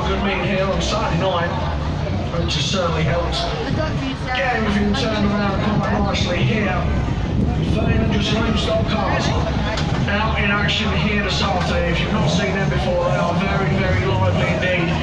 good meeting here on Saturday night, which has certainly helped get everything turned around quite nicely here. 1300 Saloon Stock cars out in action here this afternoon. If you've not seen them before, they are very, very lively indeed.